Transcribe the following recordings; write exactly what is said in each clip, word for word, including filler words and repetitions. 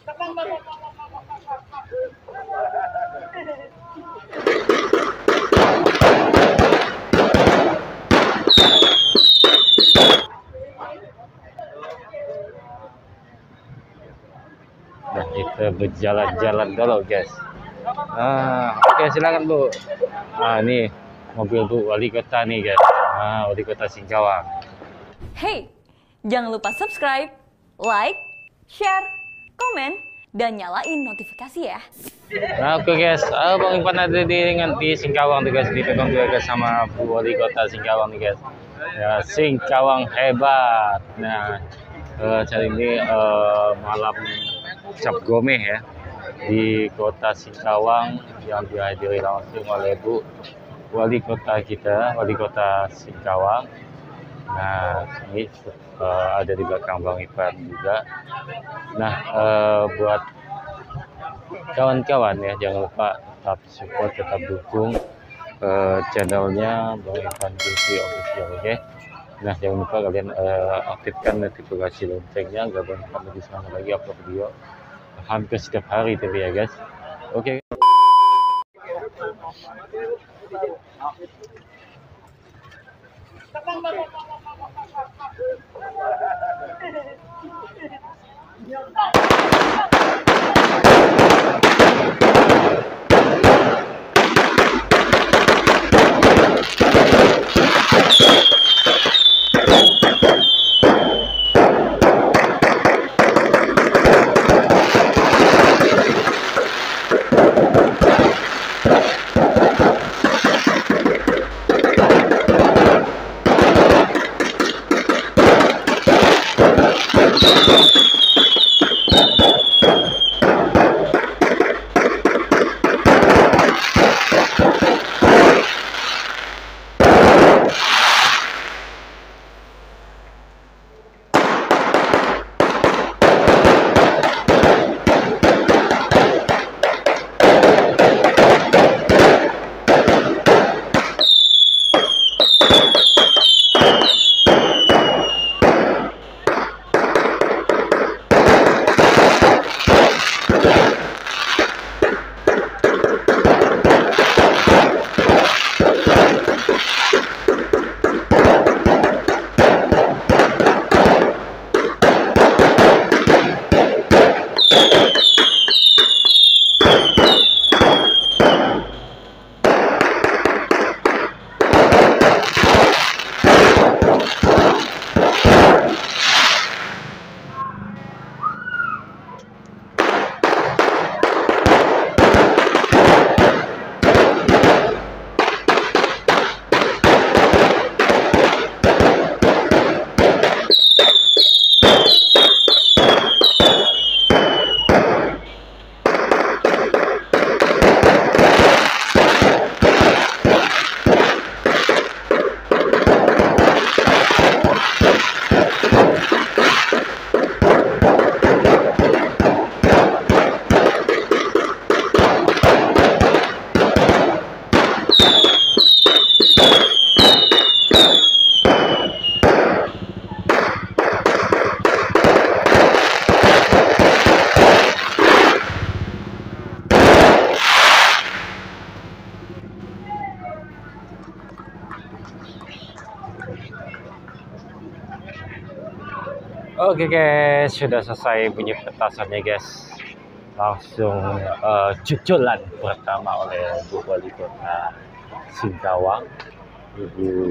Nah, kita berjalan-jalan dulu guys. Ah, oke okay, silakan Bu. Ah, ini mobil Bu Wali Kota nih guys. Ah, Wali Kota Singkawang. Hey, jangan lupa subscribe, like, share, komen, dan nyalain notifikasi ya. Nah, oke okay guys, ah, Bang Ipan ada di dengan di Singkawang tuh guys, dipegang juga guys sama Bu Wali Kota Singkawang nih guys. Ya, Singkawang hebat. Nah, uh, kali ini uh, malam Cap Gomeh ya di Kota Singkawang yang dihadiri langsung oleh Bu Wali Kota kita, Wali Kota Singkawang. Nah, ini uh, ada di belakang Bang Ipan juga. Nah, uh, buat kawan-kawan ya, jangan lupa tetap support, tetap dukung uh, channelnya Bang Ipan T V Official, oke? Okay? Nah, jangan lupa kalian uh, aktifkan notifikasi loncengnya agar Bang Ipan lebih semangat lagi upload video hampir setiap hari tapi ya guys. Oke. Okay. Oke guys, sudah selesai bunyi petasannya guys. Langsung uh, jujulan pertama oleh Bu Wali Kota Singkawang, Ibu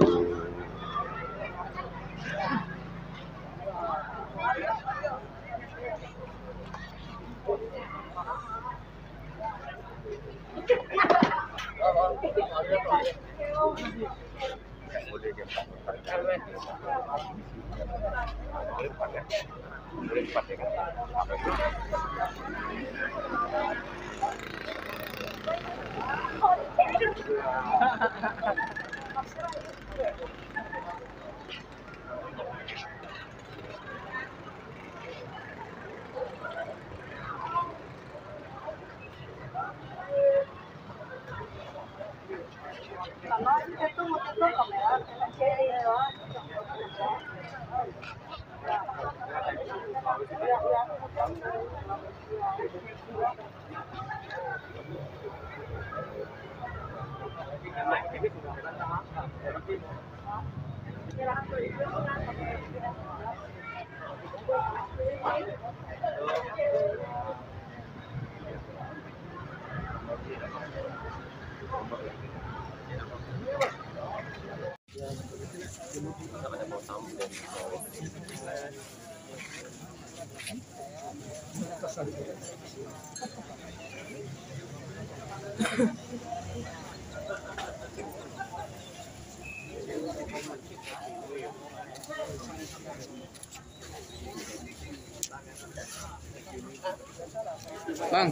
Bang.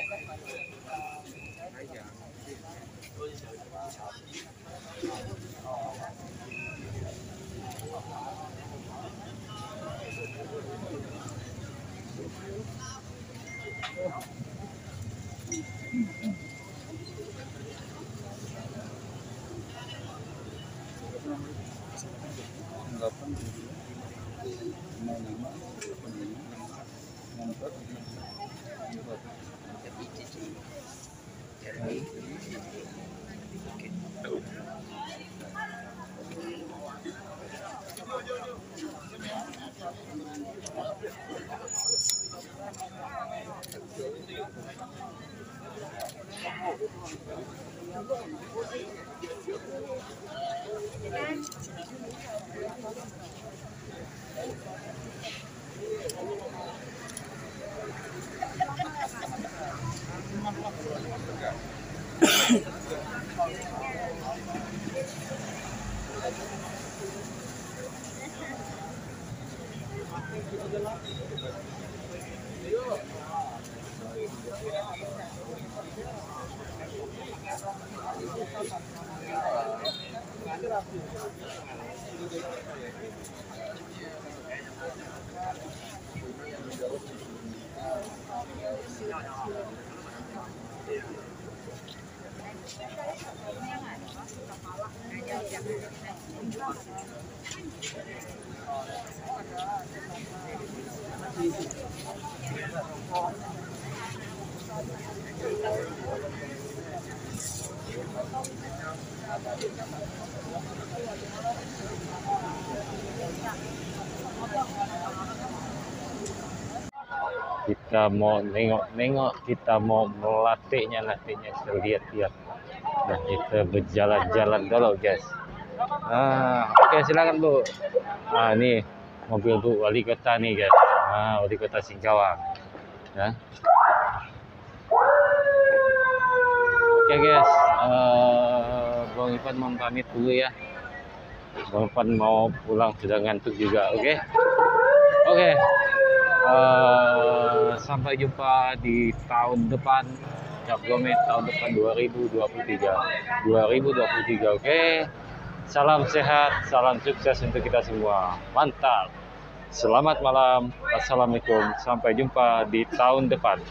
Kita mau nengok-nengok, kita mau melatihnya nantinya, kita lihat-lihat. Nah, kita berjalan-jalan dulu, guys. Ah, oke, okay, silakan Bu. Ah, ini mobil Bu Wali Kota nih, guys. Ah, Wali Kota Singkawang. Ya. Oke, okay, guys. Uh, Bang Ipan mau pamit dulu ya. Bang Ipan mau pulang, sudah ngantuk juga. Oke. Okay? Oke. Okay. Uh, sampai jumpa di tahun depan, Cap Gomet tahun depan dua ribu dua puluh tiga. Oke, okay. Salam sehat, salam sukses untuk kita semua. Mantap. Selamat malam. Assalamualaikum. Sampai jumpa di tahun depan.